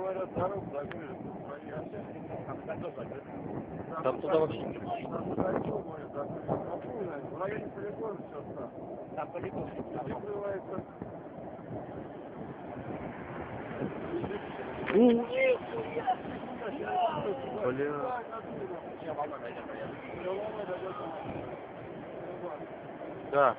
говорят, дорогу закрыли. Там туда вообще не в районе полигона сейчас там. Там полигон. Закрывается. Блин. Да.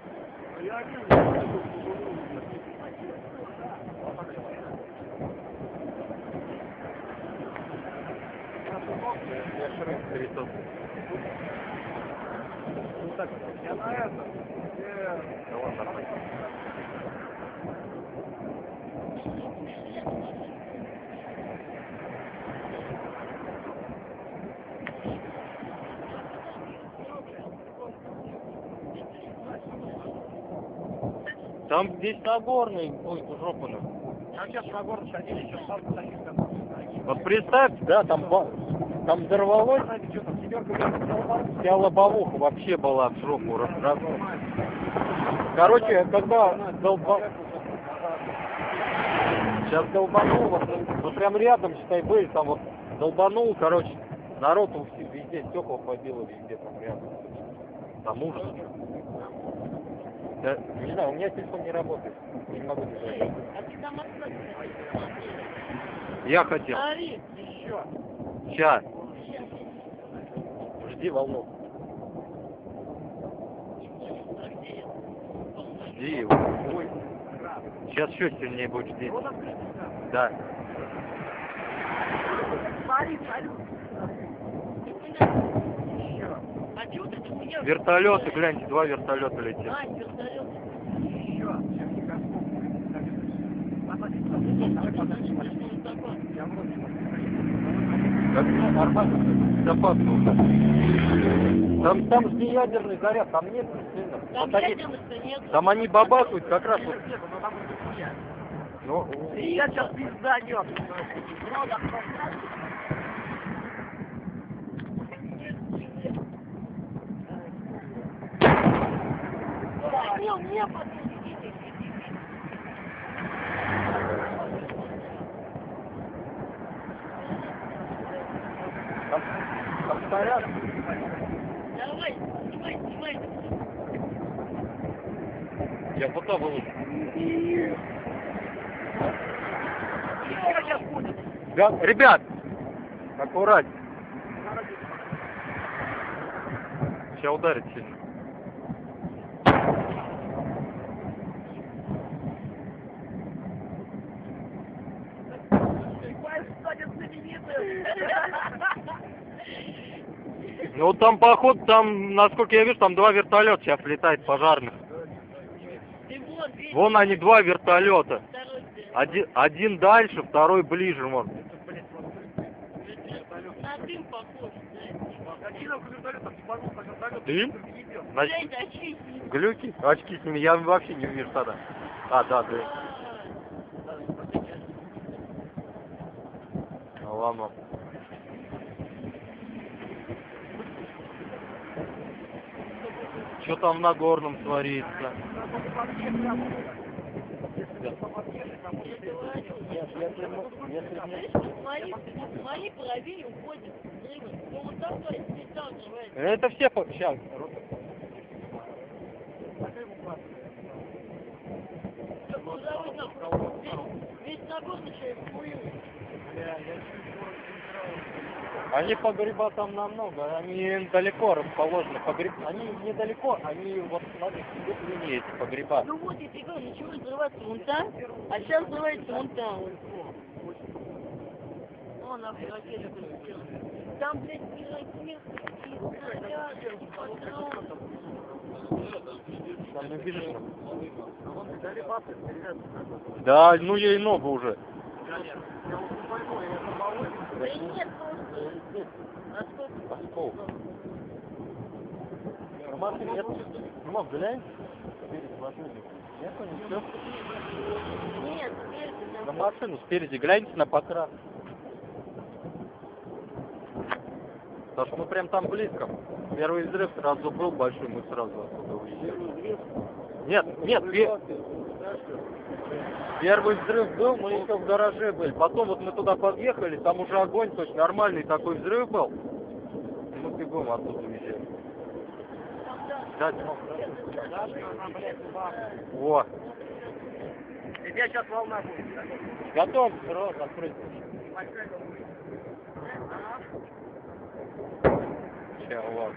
Я на этом. Там здесь Нагорный, ой, жопа. Там сейчас Нагорный садили, сейчас сам садили. Вот представьте, да, там взорвалось, вся лобовуха вообще была в жопу. Короче, когда сейчас долбанул, вот прям рядом, считай, были, там вот долбанул, короче, народ везде, стекла побило, везде там рядом. Там ужас. Да, не знаю, у меня телефон не работает, я не могу держать. Я хотел. Еще. Сейчас. Жди волну. Жди. Ой. Сейчас еще сильнее будет ждать. Да. Вертолеты, гляньте, 2 вертолета летят. Там же не ядерный заряд, там нет сильно. Там вот ядерных-то нет. там они бабахают как раз вот. Ну, Я сейчас пизданет. Не, там снаряд. давай, снимай. Я фото выложу. Сейчас будет. Да, ребят, аккуратнее. Сейчас ударит сильно. Ну там походу, там, насколько я вижу, там 2 вертолета сейчас летает пожарных. Вон они, 2 вертолета. Один дальше, второй ближе, вот. На дым похож, Дым? Значит, глюки? Очки с ними я вообще не вижу тогда. А, да, дым. Ну ладно. Что там в Нагорном творится? Смотри, правее уходит. Ну вот там, то есть, там называется. Это все сейчас. Весь Нагорный человек хуёвый. Они погреба там намного, они далеко расположены. Они недалеко, они вот смотри, идут линии эти погреба. Ну вот, я тебе говорю, начало взрываться вон там, а сейчас взрывается вон там. О, нахуй ракета полетела. Там, блядь, и снаряды, и патроны. Там не видишь? Да, ну ей много уже. Да нет, просто. Оскол. Машин нет. Ну, мог глянь. Перед машиной. Нет, ничего. Нет, спереди. На машину спереди гляньте на покрас. Потому что мы прям там близко. Первый взрыв сразу был большой, мы сразу оттуда уезжали. Нет, Первый взрыв был, мы еще в гараже были. Потом вот мы туда подъехали, там уже огонь точно нормальный такой взрыв был. И мы бегом оттуда уезжали. Да, во. Тебе сейчас волна будет. Готов, рот открыть. Сейчас, ладно.